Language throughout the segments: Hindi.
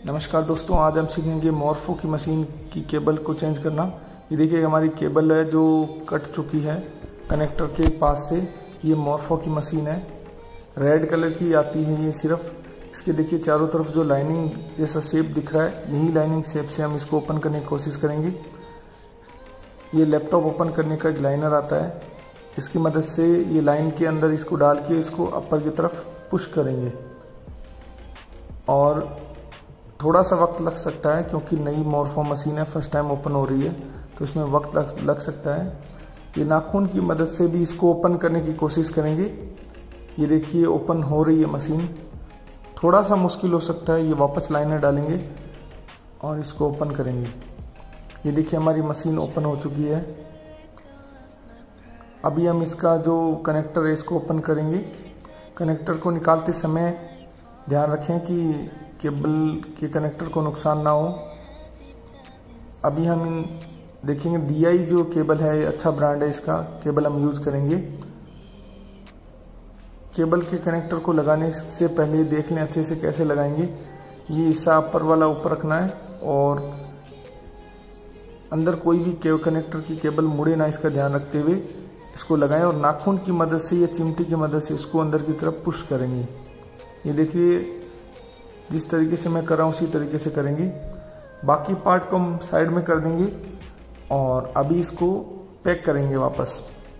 नमस्कार दोस्तों, आज हम सीखेंगे मॉर्फो की मशीन की केबल को चेंज करना। ये देखिए हमारी केबल है जो कट चुकी है कनेक्टर के पास से। ये मॉर्फो की मशीन है, रेड कलर की आती है ये सिर्फ। इसके देखिए चारों तरफ जो लाइनिंग जैसा शेप दिख रहा है, यही लाइनिंग शेप से हम इसको ओपन करने की कोशिश करेंगे। ये लैपटॉप ओपन करने का एक लाइनर आता है, इसकी मदद से ये लाइन के अंदर इसको डाल के इसको अपर की तरफ पुश करेंगे। और थोड़ा सा वक्त लग सकता है क्योंकि नई मॉर्फो मशीन है, फर्स्ट टाइम ओपन हो रही है, तो इसमें वक्त लग सकता है। ये नाखून की मदद से भी इसको ओपन करने की कोशिश करेंगे। ये देखिए ओपन हो रही है मशीन, थोड़ा सा मुश्किल हो सकता है। ये वापस लाइनर डालेंगे और इसको ओपन करेंगे। ये देखिए हमारी मशीन ओपन हो चुकी है। अभी हम इसका जो कनेक्टर है इसको ओपन करेंगे। कनेक्टर को निकालते समय ध्यान रखें कि केबल के कनेक्टर को नुकसान ना हो। अभी हम देखेंगे DI जो केबल है, ये अच्छा ब्रांड है, इसका केबल हम यूज़ करेंगे। केबल के कनेक्टर को लगाने से पहले देख लें अच्छे से कैसे लगाएंगे। ये हिस्सा अपर वाला ऊपर रखना है और अंदर कोई भी कनेक्टर की केबल मुड़े ना, इसका ध्यान रखते हुए इसको लगाएं और नाखून की मदद से या चिमटी की मदद से इसको अंदर की तरफ पुश करेंगे। ये देखिए जिस तरीके से मैं कर रहा हूँ उसी तरीके से करेंगे। बाकी पार्ट को हम साइड में कर देंगे और अभी इसको पैक करेंगे वापस।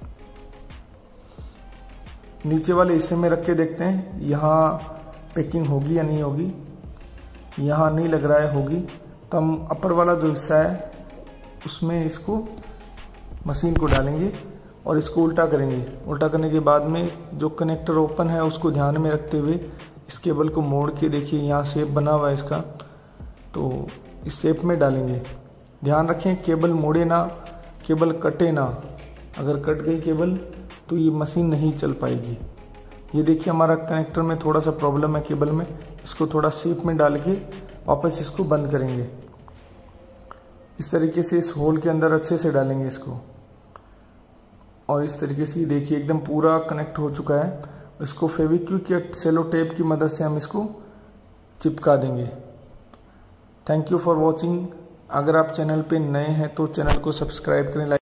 नीचे वाले हिस्से में रख के देखते हैं यहाँ पैकिंग होगी या नहीं होगी। यहाँ नहीं लग रहा है होगी, तो हम अपर वाला जो हिस्सा है उसमें इसको मशीन को डालेंगे और इसको उल्टा करेंगे। उल्टा करने के बाद में जो कनेक्टर ओपन है उसको ध्यान में रखते हुए इस केबल को मोड़ के देखिए यहाँ शेप बना हुआ है इसका, तो इस शेप में डालेंगे। ध्यान रखें केबल मोड़े ना, केबल कटे ना। अगर कट गई केबल तो ये मशीन नहीं चल पाएगी। ये देखिए हमारा कनेक्टर में थोड़ा सा प्रॉब्लम है केबल में, इसको थोड़ा शेप में डाल के वापस इसको बंद करेंगे। इस तरीके से इस होल के अंदर अच्छे से डालेंगे इसको और इस तरीके से देखिए एकदम पूरा कनेक्ट हो चुका है। इसको फेविक्विक या सेलो टेप की मदद से हम इसको चिपका देंगे। Thank you for watching. अगर आप चैनल पे नए हैं तो चैनल को सब्सक्राइब करें,